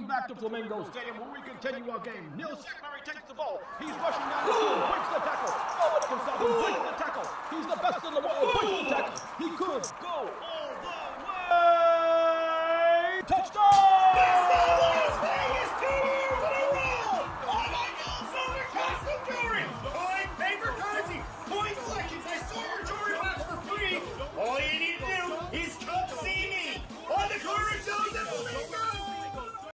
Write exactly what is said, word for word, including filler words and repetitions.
back to Flamingo Stadium where we continue our game. Neil Sackberry takes the ball. He's rushing down the field, breaks the tackle. Nobody can stop him, breaks the tackle. He's the best in the world.